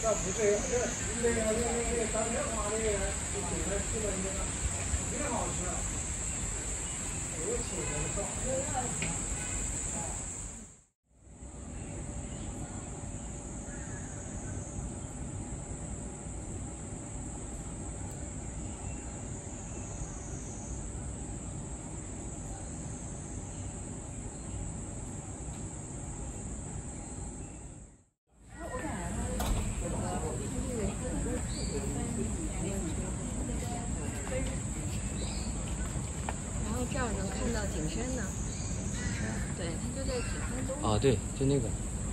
这不对，这当天花这个韭菜吃的那个挺好吃，有青菜少。 这儿能看到景山呢。对，它就在景山东。 啊，对，就那个。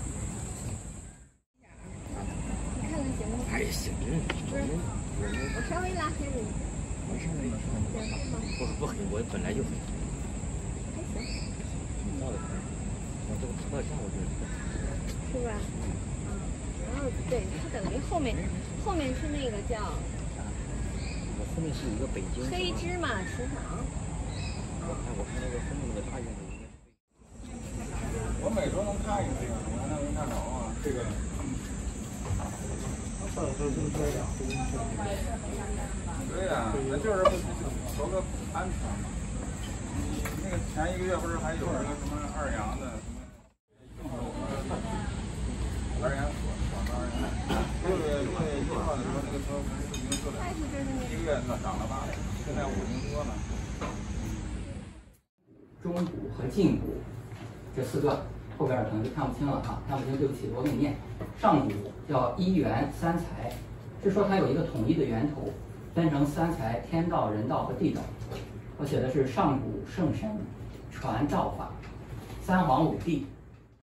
你看看行吗？ 哎，行， 我稍微拉黑了一点。 没事没事。不黑，我本来就黑。 还行。 挺大的，我这个拍到下我就。 是吧？然后对，它等于后面是那个叫。 我后面是一个北京。 黑芝麻池塘。 我看那个后面那个大院子应该是。 我每周能看一次，我还能看着啊。这个。对呀，那就是求个安全嘛。那个前1个月不是还有那个什么二阳的什么？二阳所，6月1号的时候，那个车已经做了1个月涨了8，现在5斤多了。 中古和近古这4段，后边可能就看不清了哈，看不清对不起，我给你念。上古叫一元三才，是说它有一个统一的源头，分成3才：天道、人道和地道。我写的是上古圣神传道法，3皇5帝。